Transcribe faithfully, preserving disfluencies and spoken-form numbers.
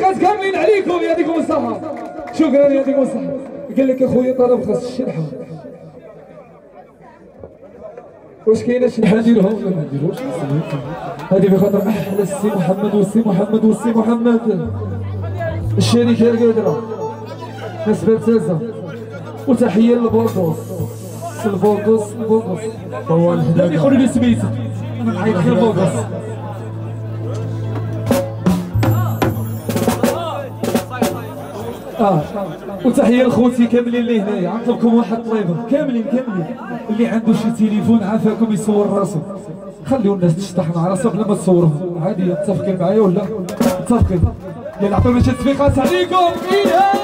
تصفيقات كاملين عليكم يعطيكم الصحة. شكرا يعطيكم الصحة. قال لك اخويا طلب خاص الشلحة. واش كاينه شلحة نديروها ولا ما نديروش؟ هذه بخاطر احلى السي محمد والسي محمد والسي محمد الشركة القادرة ناس بابتازة. وتحية للبوردوس البوردوس البوردوس هو لا يقولوا لي سميتو انا نعيط غير البوردوس. اه وتحيه لخوتي كاملين اللي هنايا. غنطلبكم واحد الطليبه كاملين كاملين اللي عنده شي تليفون عافاكم يصور راسو. خليو الناس تشطح مع راسها بلا ما تصورهم عادي. متفقين معايا ولا متفقين؟ يلا عطوني شي تصفيقات عليكم.